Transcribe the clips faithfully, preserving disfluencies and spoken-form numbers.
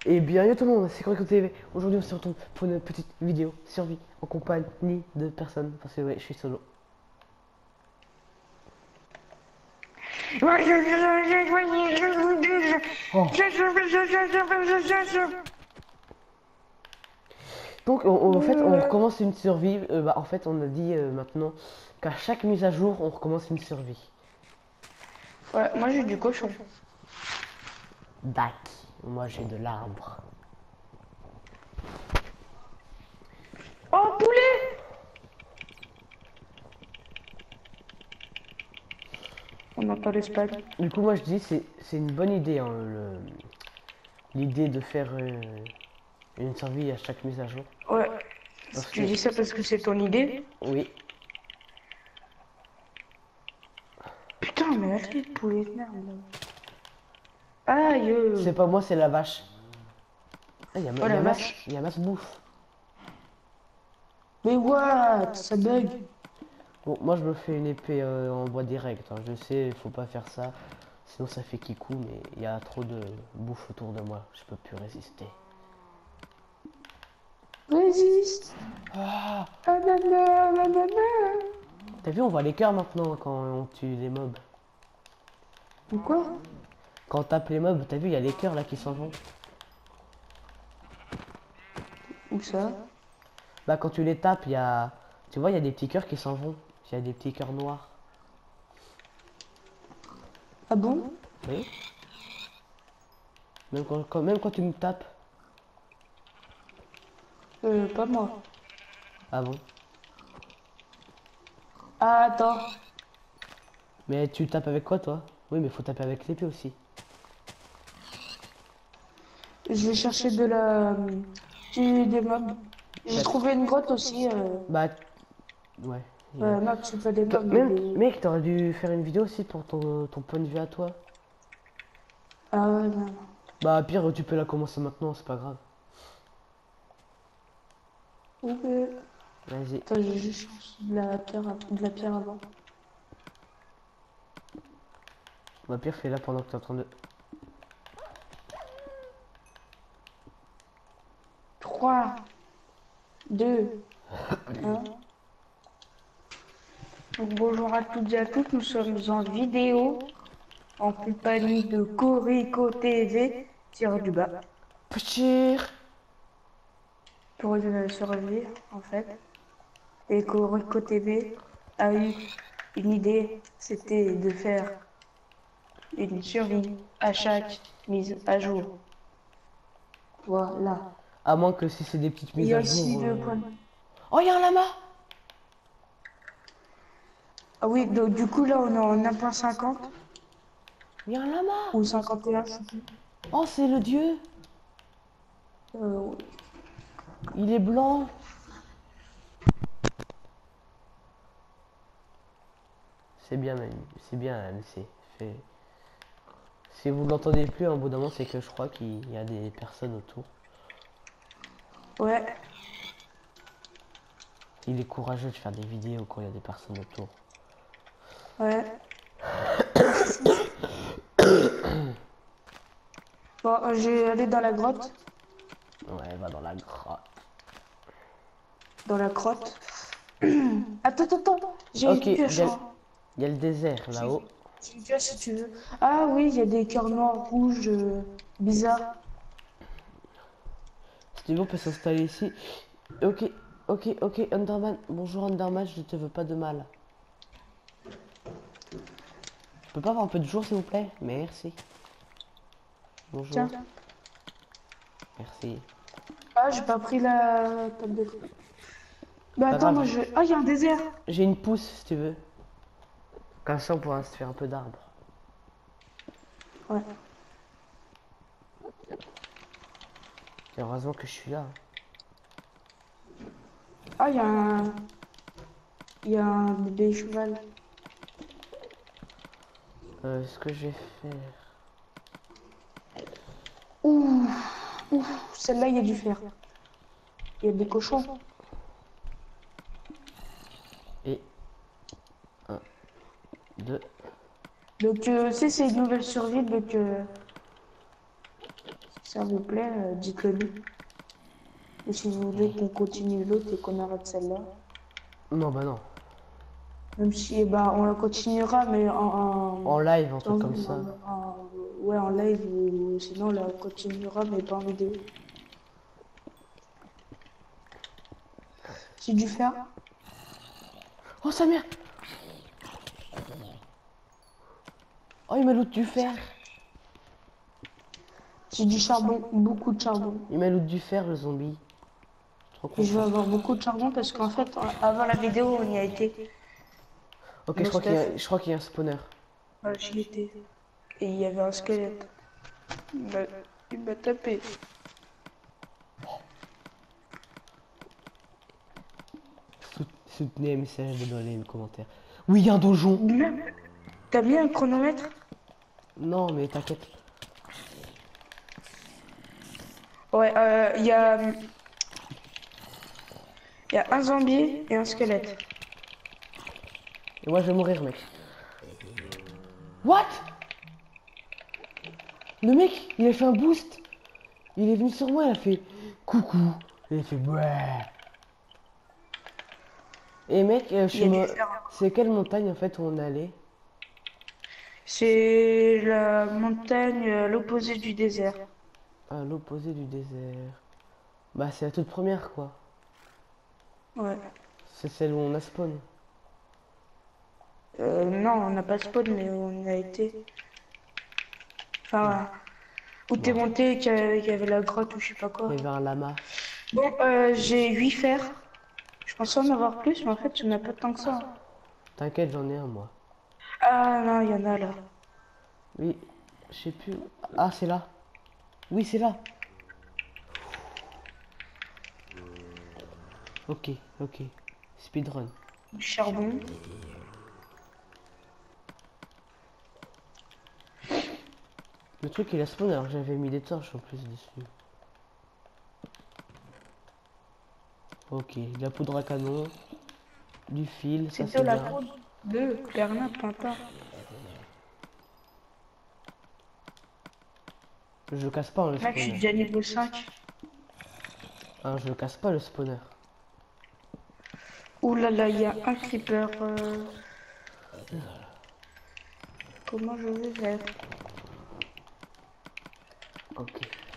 Et bien yo tout le monde, c'est Corico T V. Aujourd'hui on se retrouve pour une petite vidéo survie en compagnie de personnes. Parce que ouais, je suis solo. Oh. Donc on- on- en fait on recommence une survie. Euh, bah, en fait on a dit euh, maintenant qu'à chaque mise à jour on recommence une survie. Ouais, moi j'ai du cochon. Dac. Moi j'ai de l'arbre. Oh, poulet! On entend l'Espagne. Du coup moi je dis c'est c'est une bonne idée hein, le- l'idée de faire euh, une survie à chaque mise à jour. Ouais. Parce Tu que dis ça parce que c'est ton idée? oui. Putain, mais la de poulet de merde. Aïe! C'est pas moi, c'est la vache. Ah, y a, Oh y la a masse, vache. y a masse bouffe. Mais what? Ça bug. Bon, moi je me fais une épée euh, en bois direct. Hein. Je sais, faut pas faire ça. Sinon ça fait kikou, mais il y a trop de bouffe autour de moi. Je peux plus résister. Résiste. Ah, Ah, nanana, nanana. t'as vu, on voit les cœurs maintenant quand on tue les mobs. Ou quoi? Quand on tape les mobs, t'as vu, il y a les cœurs là qui s'en vont. Où ça? Bah quand tu les tapes, il y a... Tu vois, il y a des petits cœurs qui s'en vont. Il y a des petits cœurs noirs. Ah bon? Oui. Même quand, quand- même quand tu me tapes. Euh, pas moi. Ah bon. Ah, attends. Mais tu tapes avec quoi toi? Oui, mais faut taper avec l'épée aussi. Je vais chercher de la... du- des mobs. J'ai Bah, trouvé une grotte aussi. Euh... bah ouais. il y a- Euh, non, c'est pas des Toi- mobs, mais Même, des... mec, t'aurais dû faire une vidéo aussi pour ton, ton point de vue à toi. Ah ouais, non. Bah, pire, tu peux la commencer maintenant, c'est pas grave. Ok. Vas-y. Attends, j'ai juste de la pierre, av- de la pierre avant. Bah, pire, fais-la pendant que t'es en train de. trois, deux, un. Donc, bonjour à toutes et à tous, nous sommes en vidéo en compagnie de Corico T V, tiré du bas, Petit. pour une survie en fait. Et Corico T V a eu une idée, c'était de faire une survie à chaque mise à jour. Voilà. À moins que si c'est des petites Il mises y a à aussi jour. deux euh, points. Oh, y'a un lama! Ah oui, donc du coup là on est en un point cinquante Y'a un lama! ou cinquante et un, je sais plus. Oh, c'est le dieu! Euh, Il est blanc! C'est bien, même. C'est bien, M C. Fait... Si vous l'entendez plus, un bout d'un moment, c'est que je crois qu'il y a des personnes autour. ouais. Il est courageux de faire des vidéos quand il y a des personnes autour. Ouais. Bon, euh, je vais aller dans la grotte. Ouais, va dans la grotte. Dans la grotte. Attends, attends, attends. J'ai Ok, une il pioche. y, a- Hein. y a le désert là-haut. J'ai une pioche si tu veux. Ah oui, il y a des cœurs noirs, rouges, euh, bizarres. Si tu veux, on peut s'installer ici. Ok, ok, ok, Underman. Bonjour Underman, je te veux pas de mal. Je peux pas avoir un peu de jour, s'il vous plaît? Merci. Bonjour. Tiens. Merci. Ah, j'ai pas pris la table de thé. Bah Pas attends, grave. moi je vais... Ah, il y a un désert. J'ai une pousse, si tu veux. Comme ça, on pourra se faire un peu d'arbre. Ouais. Et heureusement que je suis là. Ah, il y a un... Il y a un bébé cheval. Euh, ce que je vais faire... Ouh, ouh, celle-là, il y a du fer. Il y a des cochons. Et... Un, deux... Donc, euh, tu sais, c'est une nouvelle survie, donc... Euh... S'il vous plaît, euh, dites-le nous. Et si vous voulez qu'on continue l'autre et qu'on arrête celle-là. Non, bah non. Même si, eh ben, on la continuera, mais en, En en, live, un truc en- comme ça. en- ouais, en live, ou sinon on la continuera, mais pas en vidéo. C'est du fer. Oh, sa mère! Oh, il m'a loot du fer! C'est du charbon, beaucoup de charbon. Il m'a loot du fer, le zombie. Trop Et je vais content. avoir beaucoup de charbon parce qu'en fait, avant la vidéo, on y a été. Ok, je Nos crois qu'il y stuff. a, je crois qu'il y a un spawner. Ouais, j'y étais. Et il y avait un squelette. Il m'a il m'a tapé. Sout- Soutenez M C H dans les commentaires. Oui, il y a un donjon! Même. T'as mis un chronomètre? Non, mais t'inquiète. Ouais, euh, il y a. Il y a un zombie et un squelette. Et moi, je vais mourir, mec. What? Le mec, il a fait un boost. Il est venu sur moi, il a fait coucou. Il a fait ouais. Et mec, euh, je Il y suis a du mo- fer. c'est quelle montagne en fait où on allait? C'est la montagne à l'opposé du désert. À l'opposé du désert. Bah, c'est la toute première quoi. Ouais. C'est celle où on a spawn. Euh, non, on n'a pas spawn, mais on y a été. Enfin, où t'es Bon, monté, qu'il y avait qu'il y avait la grotte ou je sais pas quoi. il y avait un lama. Bon, euh, j'ai huit fers. Je pensais en avoir plus, mais en fait, il n'y en a pas tant que ça. T'inquiète, j'en ai un moi. Ah non, il y en a là. Oui, je sais plus. Ah, c'est là. Oui, c'est là. Ok, ok. Speedrun. Du charbon. Le truc il a spawn alors que j'avais mis des torches en plus dessus. Ok, de la poudre à canon, du fil, ça C'est c'est de la bien. poudre de Bernard Tintin. Je casse pas le Mec, je suis spawner. déjà niveau cinq. Hein, je casse pas le spawner. Ouh là là, il y a un creeper. euh, Comment je vais faire? Ok.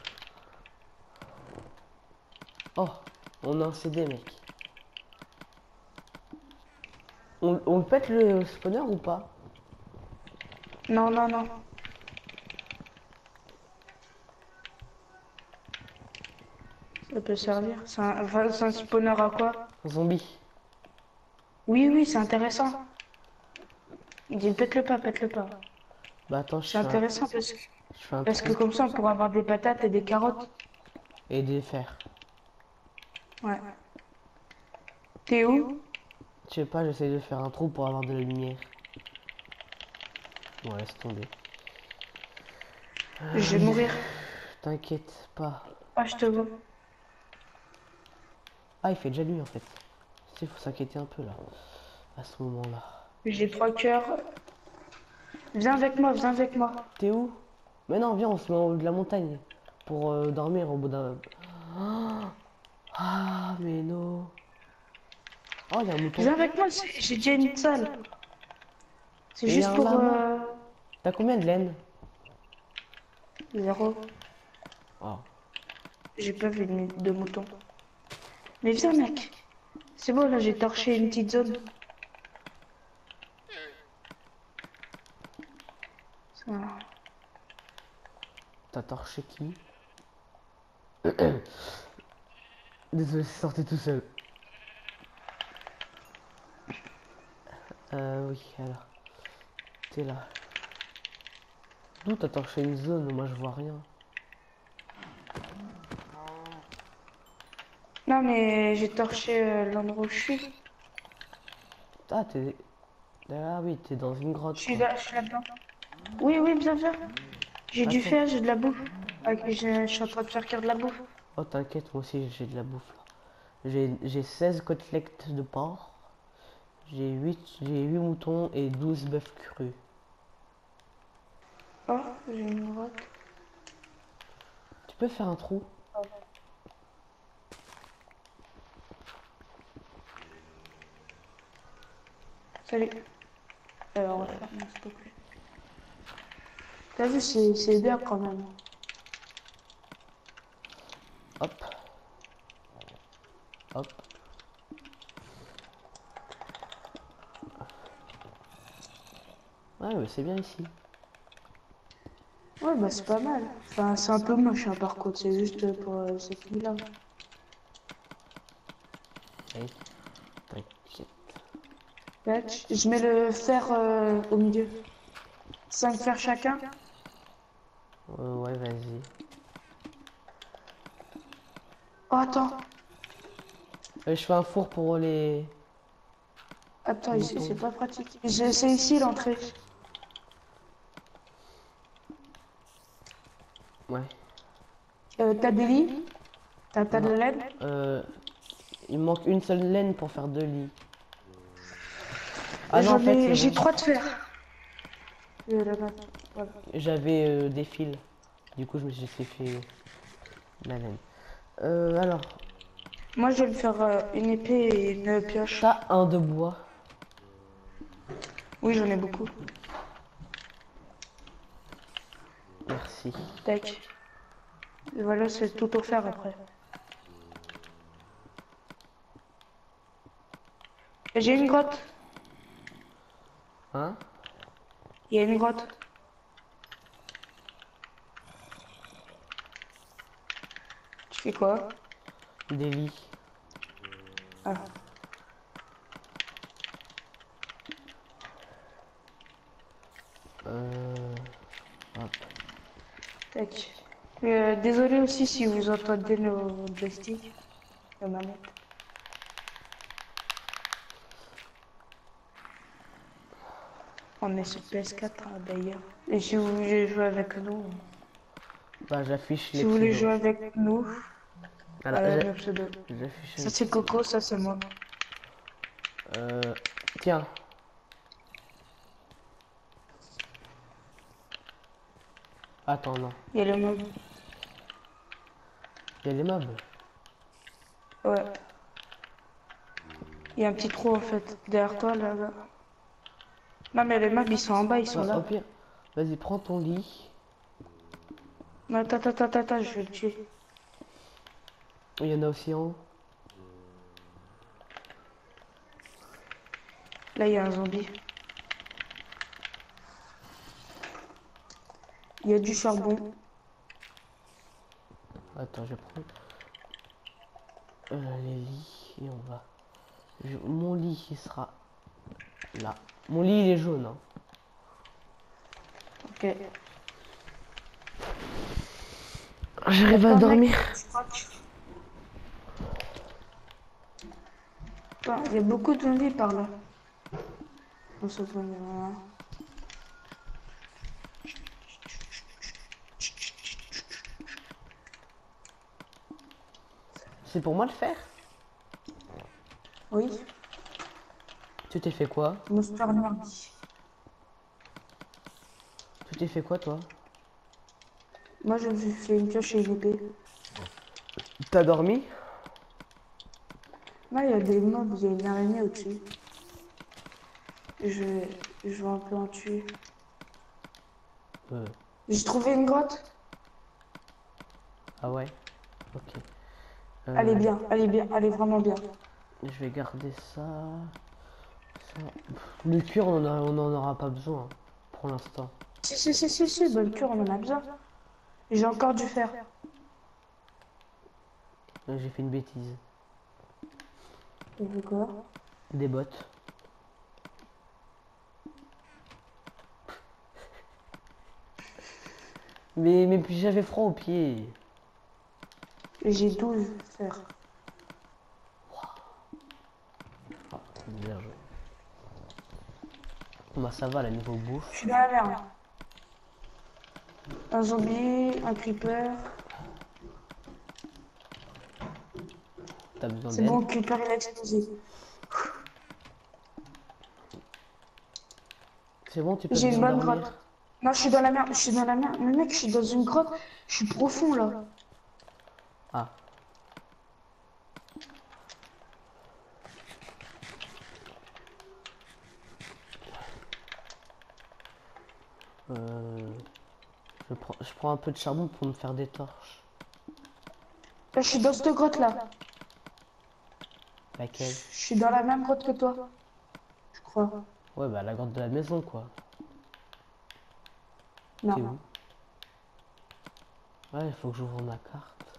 Oh, on a un C D mec. On, on le pète le spawner ou pas? Non, non, non. Ça peut servir. C'est un, enfin, c'est un spawner à quoi? Zombie. Oui, oui, c'est intéressant. Il dit pète-le pas, pète-le pas. Bah attends, je C'est fais un, intéressant parce que, je fais un parce que trou comme ça, on pourra avoir des patates et des carottes. et des fers. Ouais. T'es où? Je sais pas, j'essaie de faire un trou pour avoir de la lumière. Bon, laisse tomber. Je vais mourir. T'inquiète pas. Ah, je te vois. Ah, il fait déjà nuit en fait. Il faut s'inquiéter un peu là, à ce moment-là. J'ai trois cœurs. Viens avec moi, viens avec moi. T'es où? Mais non, viens, on se met en haut de la montagne pour euh, dormir au bout d'un. Ah, ah, mais non. Oh, il y a un mouton. Viens avec moi, c'est- j'ai déjà une salle. C'est Et il y a juste un pour... lama. Euh... T'as combien de laine? Zéro. Oh. J'ai pas vu de, mi- de mouton. Mais viens, mec. C'est bon, là, j'ai torché une petite zone. Ça... T'as torché qui? Désolé, c'est sorti tout seul. Euh, oui, alors. T'es là. D'où t'as torché une zone? Moi, je vois rien. Non, mais j'ai torché euh, l'endroit où je suis. Ah, t'es. Ah oui, t'es dans une Je grotte, suis quoi. là, je suis là-dedans. Oui, oui, bien, bien. J'ai du Attends. fer, j'ai de la bouffe. Ah, je, je suis en train de faire cuire de la bouffe. Oh, t'inquiète, moi aussi, j'ai de la bouffe, là. J'ai j'ai seize côtelettes de porc. J'ai huit, j'ai huit moutons et douze bœufs crus. Oh, j'ai une grotte. Tu peux faire un trou? Salut. Alors, on va faire, s'il te plaît. T'as vu, c'est c'est bien quand même. Hop. Hop. Ouais, mais c'est bien ici. Ouais, bah c'est pas mal. Enfin, c'est un peu moche, hein, par contre. C'est juste pour euh, cette nuit-là. Allez, t'inquiète. Tac. Je mets le fer euh, au milieu. Cinq fers chacun. Euh, ouais, vas-y. Oh, attends. Euh, je fais un four pour les... Attends, ici, c'est pas pratique. Je- C'est ici l'entrée. Ouais. Euh, t'as des lits? T'as t'as de Non. la laine? Euh, il me manque une seule laine pour faire deux lits. Ah non, en J'en fait, ai, c'est j'ai bon. trois de fer. Euh, là-bas. Voilà. J'avais euh, des fils. Du coup, je me suis fait la laine. Euh, alors, Moi, je vais me faire euh, une épée et une pioche. t'as un de bois. Oui, j'en ai beaucoup. Merci. Tac. Et voilà, c'est tout offert après. Et j'ai une grotte. Hein? Il y a une grotte. Tu fais quoi? Des lits. Ah. Euh... Hop. Tac. Euh, désolé aussi si vous entendez nos joysticks. Nos manettes. On est sur P S quatre hein, d'ailleurs. Et si vous voulez jouer avec nous, Bah, j'affiche les si vous voulez pseudos. jouer avec nous, Alors, voilà j'a- nos pseudos. j'affiche Ça les c'est pseudos. Coco, ça c'est moi. Euh... Tiens. Attends, non. Il y a le mob. Il y a les mobs. Ouais. Il y a un petit trou en fait. Derrière toi là. là. Non mais les mobs ils sont en bas, ils sont Bah, au là. pire, vas-y, prends ton lit. Non, attends, attends, attends, attends, je vais le tuer. Il y en a aussi en haut. Là il y a un zombie. Il y a du charbon. Attends, je prends euh, les lits et on va. Je- Mon lit il sera là. Mon lit il est jaune. Hein. Ok. J'arrive à Attends, mec, dormir. je crois que- Attends, il y a beaucoup de zombies par là. On se voit, il y en a un. C'est pour moi le faire. Oui, Tu t'es fait quoi? Monster Nerdy. Tu t'es fait quoi toi? Moi je me suis fait une pioche et une épée. T'as dormi? Là il y a des mobs, il y a une araignée au-dessus. Je, vais- je vais un peu en tuer. Euh, J'ai trouvé une grotte. Ah ouais? Ok. Euh, Elle est bien, elle est bien, elle est vraiment bien. Je vais garder ça. ça. Pff, Le cuir on en, a- on en aura pas besoin hein, pour l'instant. Si, si, si, si, si, bonne cure, on en a besoin. J'ai encore du fer. Euh, J'ai fait une bêtise. Tu veux quoi? Des bottes. Mais, mais puis j'avais froid aux pieds. J'ai douze fer. Ah, bien joué. Bah ça va, la niveau Je bouffe. suis dans la merde. Un zombie, un creeper. T'as besoin C'est d'aide? bon, le creeper il a explosé. C'est bon, tu peux J'ai une bien bonne dormir. grotte. Non, je suis dans la merde, je suis dans la merde. Mais mec, je suis dans une grotte. Je suis profond là. Ah. Euh, je, prends, je prends un peu de charbon pour me faire des torches. Là, je suis dans cette grotte là. Je Laquelle? suis dans la même grotte que toi. Je crois. Ouais, bah la grotte de la maison, quoi. T'es Non. où? Ouais, il faut que j'ouvre ma carte.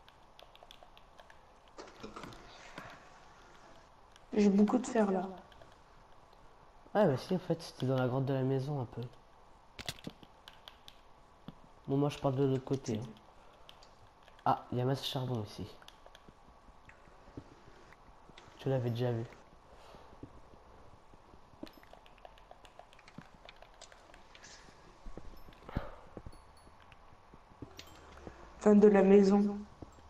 J'ai beaucoup de fer là. Ouais, bah si, en fait, c'était dans la grotte de la maison, un peu. Bon, moi, je parle de l'autre côté. Hein. Ah, il y a masse de charbon ici. Tu l'avais déjà vu. Fin de la maison.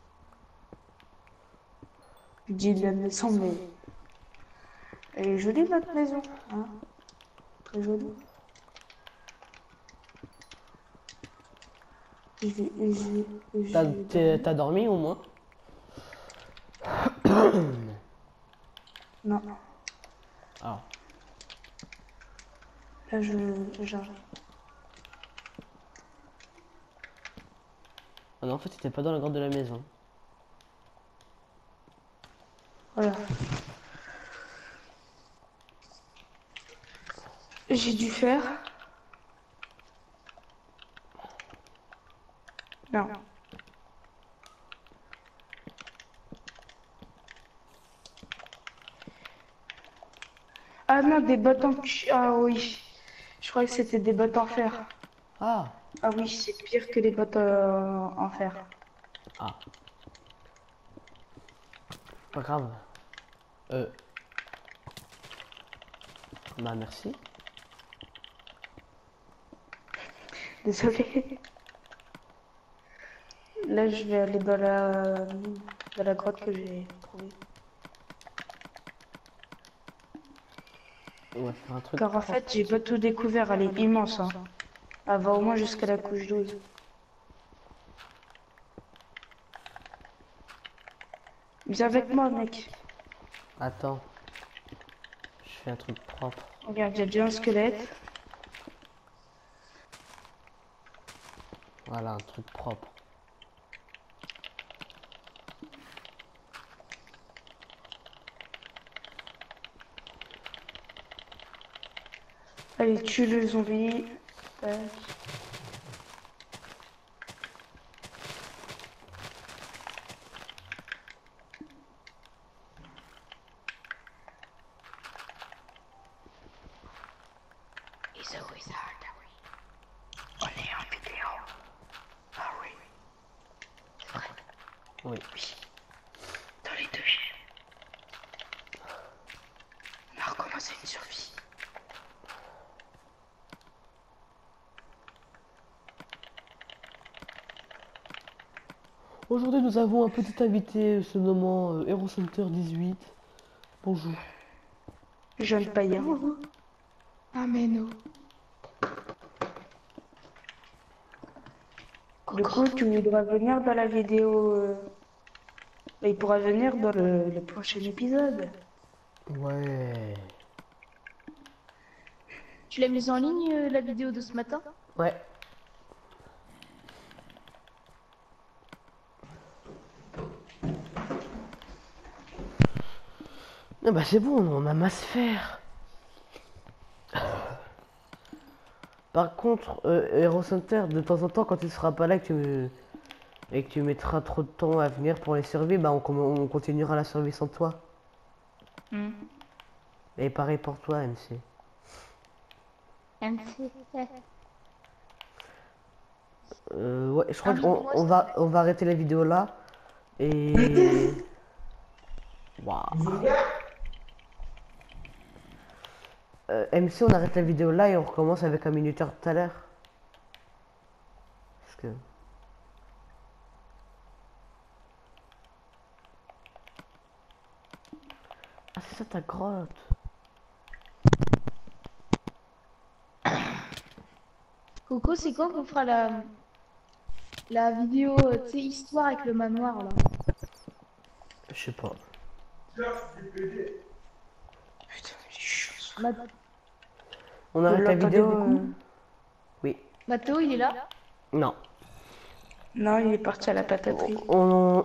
Je dis de la maison, mais elle est jolie notre maison. Hein, très jolie. J'ai j'ai- T'as j'ai t'es- dormi. t'as dormi au moins? Non. Ah. Là, je j'arrive. Ah non, en fait, c'était pas dans la grotte de la maison. Voilà. J'ai dû faire. Non. Ah non, des bottes en cu- Ah oui. Je croyais que c'était des bottes en fer. Ah. Ah oui, c'est pire que les bottes euh, en fer. Ah. Pas grave. Euh. Bah, merci. Désolé. Là, je vais aller dans la dans la grotte que j'ai trouvée. On va faire un truc Car en propre. fait, j'ai pas tout découvert. Elle est immense. Hein. Elle va au moins jusqu'à la couche douze. Viens avec moi, mec. Attends. Je fais un truc propre. Regarde, il y a déjà un squelette. Voilà, un truc propre. Allez, tue le zombie. Tac. Is a wizard, ah oui. On est en vidéo. Ah oui. C'est vrai. Oui. Oui. Dans les deux chaînes. On a recommencé une survie. Aujourd'hui, nous avons un petit invité se nommant euh, Hero Center dix-huit. Bonjour. Jeune païen. Ah mais non. Du coup, tu voudras venir dans la vidéo. euh, Il pourra venir dans le, le prochain épisode. Ouais. Tu l'as mise en ligne euh, la vidéo de ce matin? Ouais. Ah bah c'est bon, on a masse faire. Par contre, euh, Hero Center, de temps en temps, quand tu seras pas là, que tu, et que tu mettras trop de temps à venir pour les surveiller, bah on, com- on continuera la survie sans toi. Hmm. Et pareil pour toi, M C. M C. Euh, ouais, je crois qu'on Invite-moi, on s'il te va, plaît. on va arrêter la vidéo là. Et... Waouh. Euh, M C, on arrête la vidéo là et on recommence avec un minuteur tout à l'heure. Parce que... Ah, c'est ça ta grotte. Coco, c'est quand qu'on fera la... La vidéo, euh, tu sais, histoire avec le manoir là. Je sais pas. Putain, j'ai chaud. Ma- On Vous arrête la l'entendez vidéo beaucoup? euh Oui. Mathéo, il est là? Non. Non, il est parti à la pataterie. On...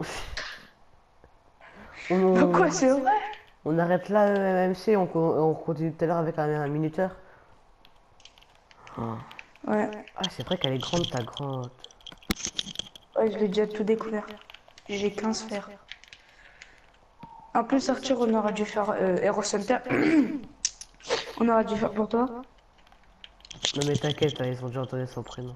On... Pourquoi c'est vrai? On arrête là euh, M M C, on, co- on continue tout à l'heure avec un, un minuteur. Ah, Ouais. Ah, c'est vrai qu'elle est grande ta grotte. Ouais, je l'ai déjà tout découvert. J'ai quinze fers. En plus, Arthur, on aurait dû faire euh, Hero Center. On aurait dû faire pour toi. Non mais t'inquiète, hein, ils ont déjà entendu son prénom.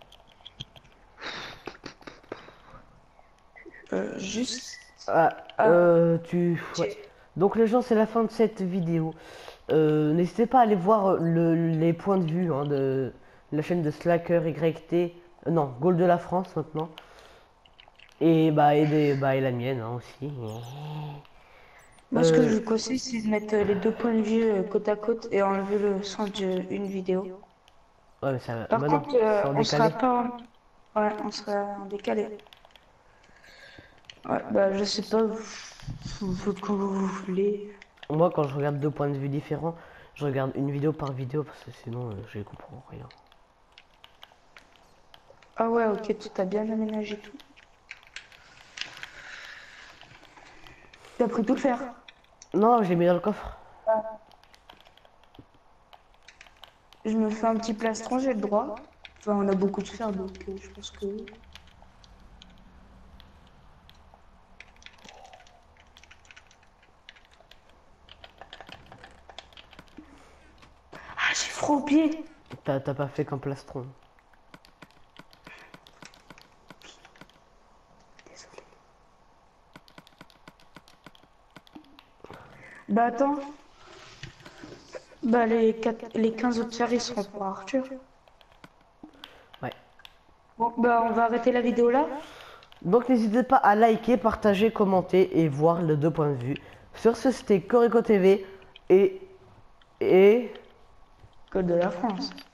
Euh, juste. Ah, Ah, euh, tu... Ouais. Donc les gens, c'est la fin de cette vidéo. Euh, n'hésitez pas à aller voir le, les points de vue hein, de la chaîne de Slacker Y T. euh, non, Goal de la France maintenant. Et bah, et, des, bah, et la mienne hein, aussi. moi, ce que je Euh, vous conseille, c'est de mettre euh, les deux points de vue euh, côte à côte et enlever le son d'une vidéo. ouais, mais ça... Par Bah non, contre, euh, c'est en on sera décalé. pas. En... Ouais, on sera en décalé. Ouais, bah, je sais pas. Vous, vous, vous- comme vous voulez. Moi, quand je regarde deux points de vue différents, je regarde une vidéo par vidéo parce que sinon, euh, je comprends rien. Ah ouais, ok, tu t'as bien aménagé tout. Tu as pris tout le fer. Non, j'ai mis dans le coffre. Je me fais un petit plastron, j'ai le droit. Enfin, on a beaucoup de fer, donc euh, je pense que... Ah, j'ai froid aux pieds. T'as t'as pas fait qu'un plastron. Désolé. Bah attends. Bah les, quatre- les quinze autres fers, ils seront pour Arthur. Ouais. Bon, bah on va arrêter la vidéo là. Donc n'hésitez pas à liker, partager, commenter et voir les deux points de vue. Sur ce, c'était Corico T V et... et... Code de la France.